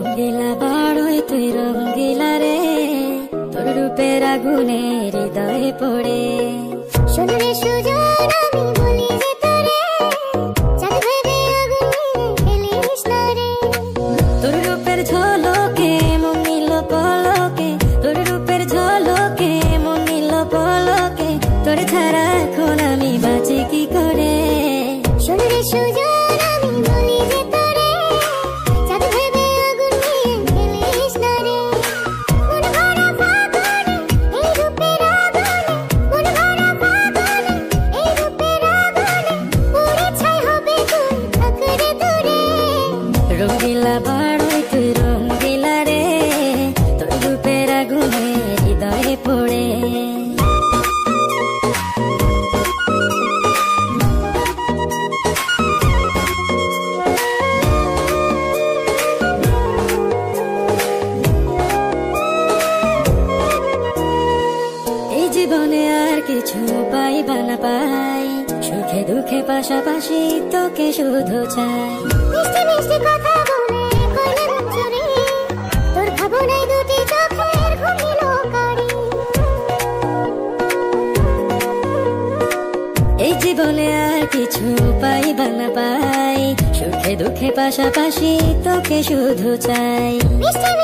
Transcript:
রঙ্গিলা বাড়ই তুই রঙ্গিলা রে, তোর রূপের আগুনে হৃদয়ে পড়ে। শোন রে সুজন আমি বলি যে তোরে, চাঁদ ভেবে আগুন নিয়ে খেলিস না রে। তোর রূপের ঝলকে মন নিল পলকে, তোর রূপের ঝলকে মন নিল পলকে, তোর ছাড়া এখন আমি বাঁচি কি করে। শোন রে সুজন আমি বলি যে তোরে, চাঁদ ভেবে আগুন নিয়ে খেলিস না রে। মন ভরা ফাগুনে এই রূপের আগুনে, মন ভরা ফাগুনে এই রূপের আগুনে, পুড়ে ছাই হবে তুই থাক রে দূরে। রঙ্গিলা বাড়ই তুই রঙ্গিলা রে, তোর রূপের আগুনে হৃদয়ে পড়ে। এই জীবনে আর কিছু পাইবা না পাই, সুখে দুঃখে পাশাপাশি তোকে শুধু চাই। মিষ্টি মিষ্টি কথা বলে করলে মন চুরি, তোর ভাবনায় দুটি চোখের ঘুম দিল কারি। এই জীবনে আর কিছু পাইবা না পাই, সুখে দুঃখে পাশাপাশি তোকে শুধু চাই। মিষ্টি